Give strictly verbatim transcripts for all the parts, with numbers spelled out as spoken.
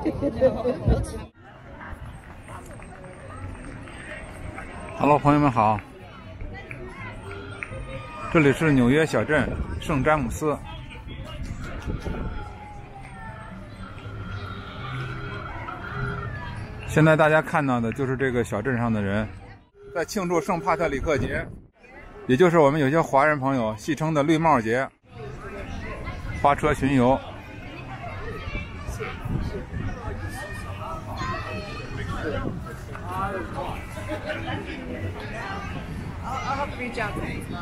Hello， 朋友们好，这里是纽约小镇圣詹姆斯。现在大家看到的就是这个小镇上的人在庆祝圣帕特里克节，也就是我们有些华人朋友戏称的绿帽节，花车巡游。 I'll help reach out to you.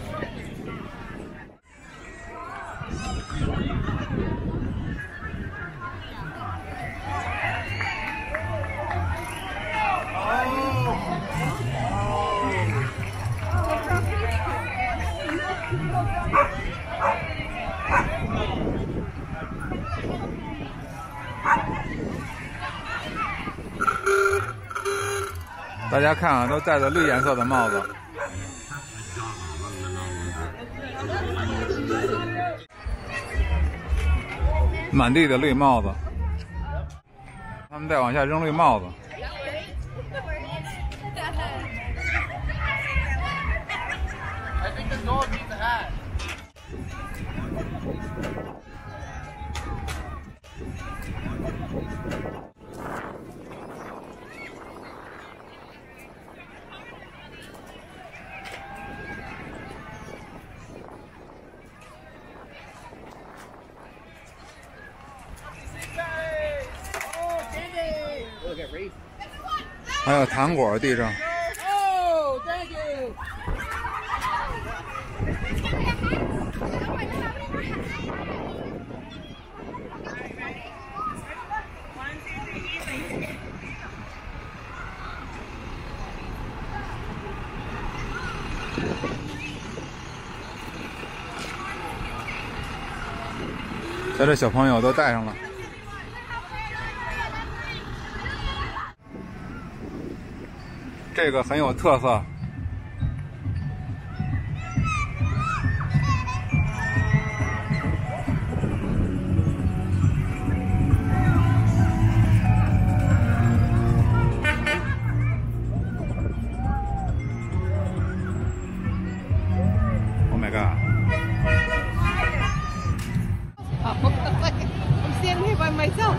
大家看啊，都戴着绿颜色的帽子，满地的绿帽子，他们再往下扔绿帽子。还有糖果地上。 Oh, thank you. 在这小朋友都戴上了。 这个很有特色。Oh my god! I'm standing here by myself.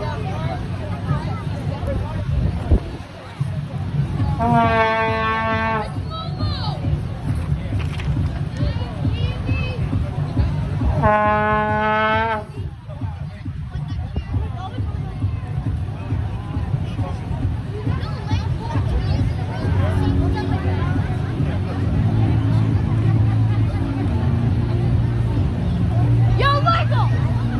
Yo, Michael!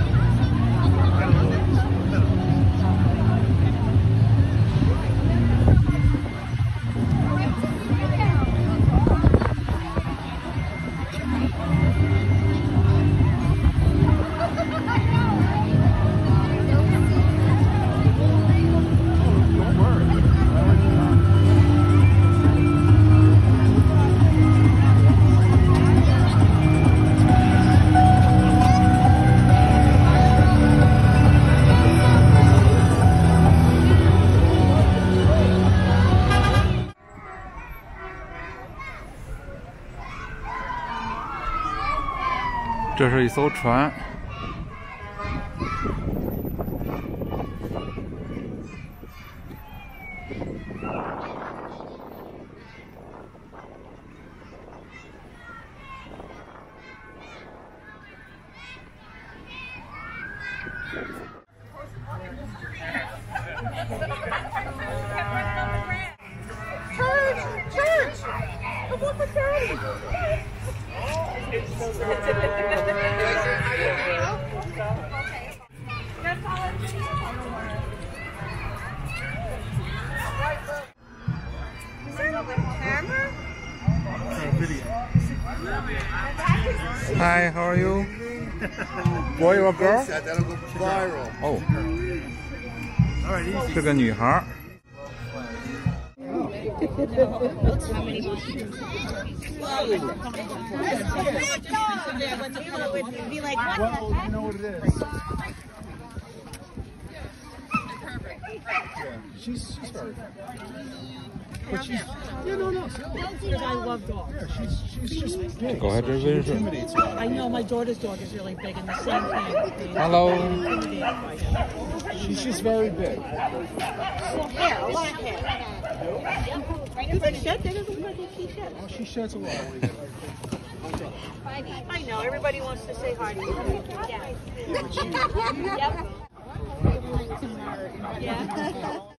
这是一艘船。 Church! Church! Come on for charity! Hi, how are you? Boy or girl? Oh, 是个女孩。 Be like, what? Yeah, she's she's very good. But she's yeah no no. Because I love dogs. Yeah, she's she's just big. Go ahead, so she Rivers. intimidates a lot of I know people. my daughter's dog is really big, and the same thing. Hello. Intimidated by him. She's just very big. Hair, a lot of hair. Do they shed? They doesn't look like they shed. Oh, she sheds a lot. I know. Everybody wants to say hi to you. Yeah. Yep. Yeah.